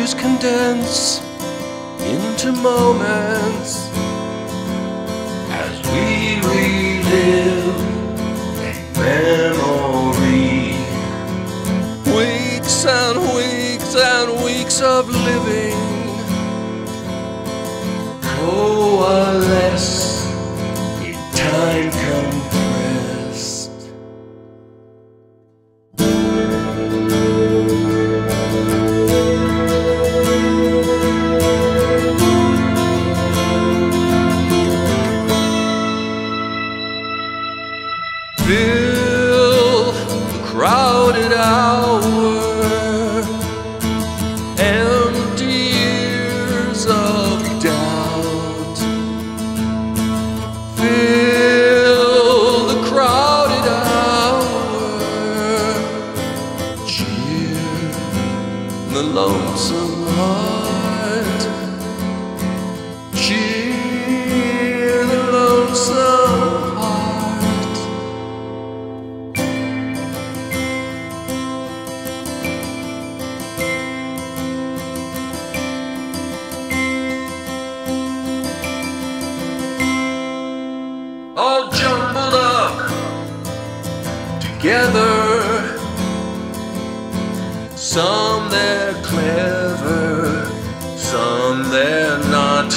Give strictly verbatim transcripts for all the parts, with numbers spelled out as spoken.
memories condense into moments as we relive a memory. Weeks and weeks and weeks of living coalesce in time compressed. Fill the crowded hour, empty years of doubt. Fill the crowded hour, cheer the lonesome heart, cheer the lonesome heart. All jumbled up together, some they're clever, some they're not,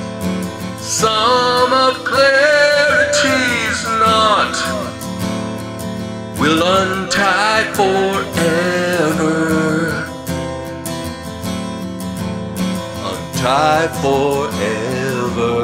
some of clarity's not will untie forever, untie forever.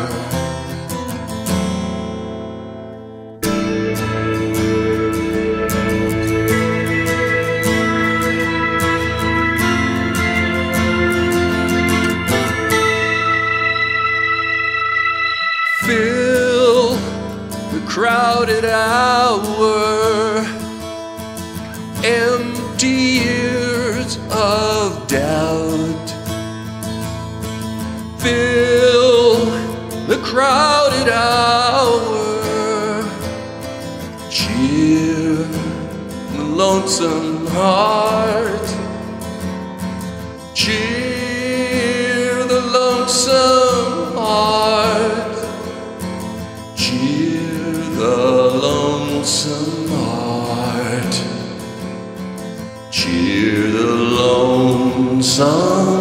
Fill the crowded hour, empty years of doubt. Fill the crowded hour, cheer the lonesome heart, cheer the lonesome heart, cheer the lonesome heart, cheer the lonesome